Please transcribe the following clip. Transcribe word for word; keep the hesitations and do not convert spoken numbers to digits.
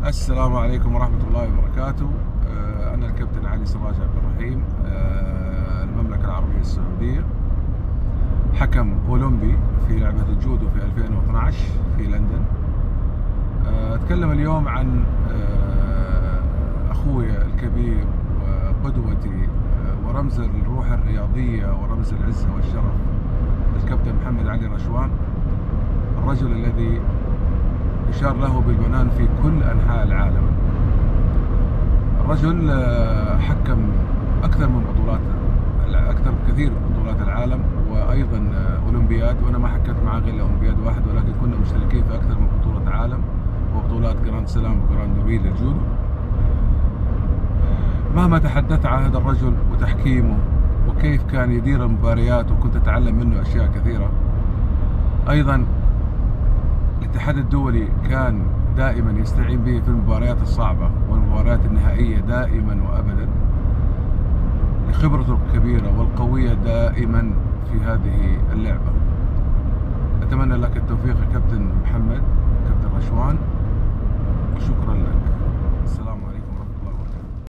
السلام عليكم ورحمة الله وبركاته. أنا الكابتن علي سراج عبد الرحيم، المملكة العربية السعودية، حكم أولمبي في لعبة الجودو في ألفين واثناشر في لندن. أتكلم اليوم عن أخويا الكبير وقدوتي ورمز الروح الرياضية ورمز العزة والشرف، الكابتن محمد علي رشوان، الرجل الذي يشار له بالبنان في كل أنحاء العالم. الرجل حكم أكثر من بطولات، أكثر بكثير من بطولات العالم وأيضا أولمبياد، وأنا ما حكيت معاه غير أولمبياد واحد، ولكن كنا مشتركين في أكثر من بطولة عالم وبطولات جراند سلام وجراند بري للجودو. مهما تحدثت عن هذا الرجل وتحكيمه وكيف كان يدير المباريات، وكنت أتعلم منه أشياء كثيرة. أيضا الاتحاد الدولي كان دائما يستعين به في المباريات الصعبة والمباريات النهائية دائما وأبدا، لخبرته الكبيرة والقوية دائما في هذه اللعبة. أتمنى لك التوفيق يا كابتن محمد،